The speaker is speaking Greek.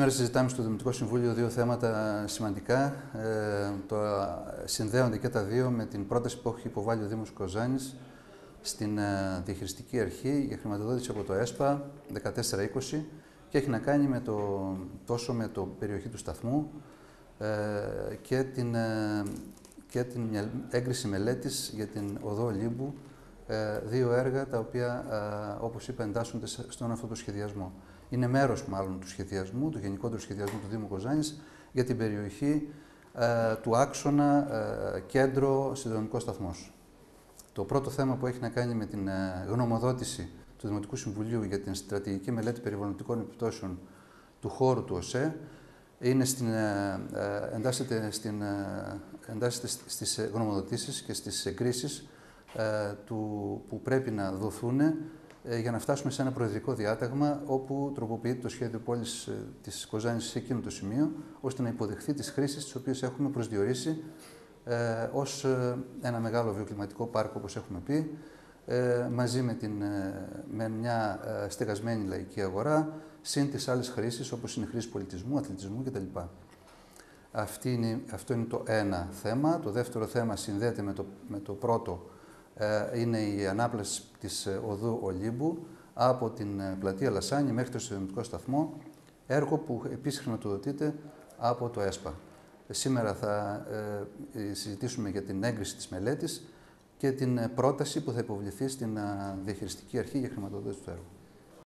Σήμερα συζητάμε στο Δημοτικό Συμβούλιο δύο θέματα σημαντικά. Συνδέονται και τα δύο με την πρόταση που έχει υποβάλει ο Δήμος Κοζάνης στην διαχειριστική αρχή για χρηματοδότηση από το ΕΣΠΑ 14-20 και έχει να κάνει τόσο με το περιοχή του σταθμού και την έγκριση μελέτης για την οδό Ολύμπου, δύο έργα τα οποία, όπως είπα, εντάσσονται στον αυτό το σχεδιασμό. Είναι μέρος μάλλον του σχεδιασμού, του γενικότερου σχεδιασμού του Δήμου Κοζάνης για την περιοχή του άξονα κέντρο συνδρομικός σταθμός. Το πρώτο θέμα που έχει να κάνει με την γνωμοδότηση του Δημοτικού Συμβουλίου για την στρατηγική μελέτη περιβαλλοντικών επιπτώσεων του χώρου του ΟΣΕ εντάσσεται στις γνωμοδοτήσεις και στις εγκρίσεις που πρέπει να δοθούν για να φτάσουμε σε ένα προεδρικό διάταγμα όπου τροποποιείται το σχέδιο πόλης της Κοζάνης σε εκείνο το σημείο, ώστε να υποδεχθεί τις χρήσεις τις οποίες έχουμε προσδιορίσει ως ένα μεγάλο βιοκλιματικό πάρκο, όπως έχουμε πει, μαζί με μια στεγασμένη λαϊκή αγορά, συν τις άλλες χρήσεις όπως είναι χρήση πολιτισμού, αθλητισμού κτλ. Αυτό είναι το ένα θέμα. Το δεύτερο θέμα συνδέεται με το πρώτο. Είναι η ανάπλαση της οδού Ολύμπου από την πλατεία Λασάνη μέχρι το συνδρομητικό σταθμό, έργο που επίσης χρηματοδοτείται από το ΕΣΠΑ. Σήμερα θα συζητήσουμε για την έγκριση της μελέτης και την πρόταση που θα υποβληθεί στην διαχειριστική αρχή για χρηματοδότηση του έργου.